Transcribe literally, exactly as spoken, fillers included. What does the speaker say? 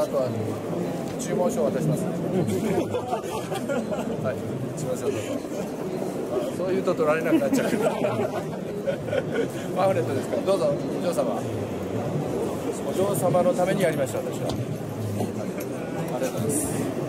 あとは注文書を渡しますね。はい、すみません、どうぞ。そういうと取られなくなっちゃう。パンフレットですから、どうぞ、お嬢様。お嬢様のためにやりました、私は。ありがとうございます。